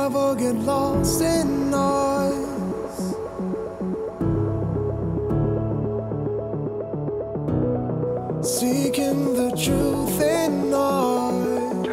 never get lost in noise. Seeking the truth in noise.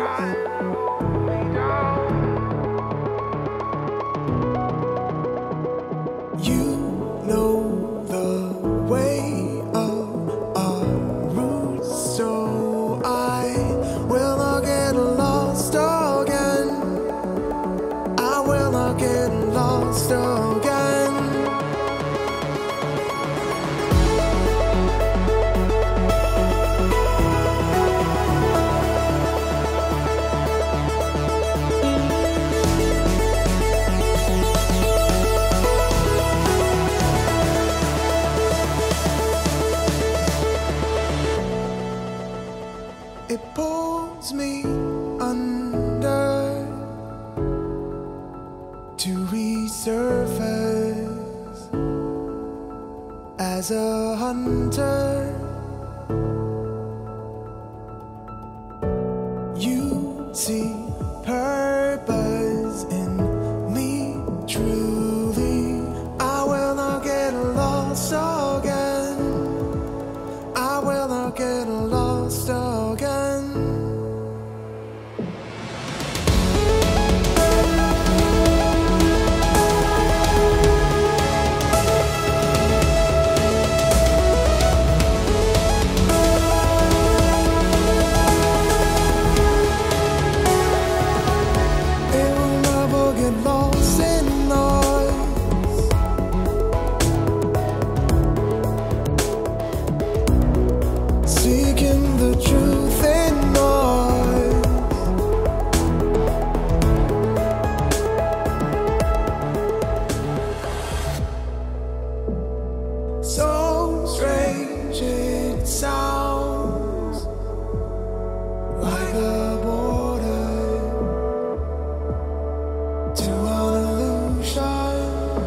You know the way of our roots, so I will not get lost again. I will not get lost again. It pulls me under to resurface as a hunter. You see purpose in me truly. I will not get lost again. I will not get lost again. It will never get lost in noise. Seeking the truth in noise. So strange it sounds, like a border to an illusion.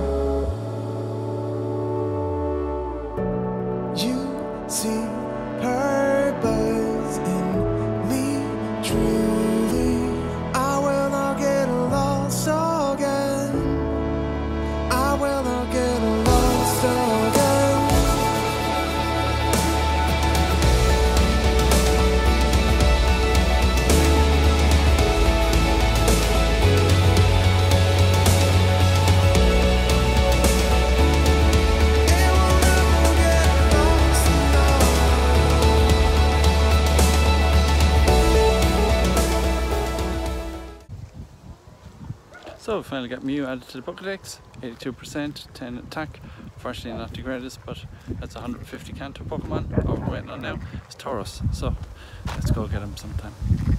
You see purpose in me truly. I will not get lost again. I will not get lost again. It will never get lost So we finally got Mew added to the Pokédex, 82%, 10 attack. Unfortunately not the greatest, but that's 150 Kanto Pokemon. All we're waiting on now is Tauros, so let's go get him sometime.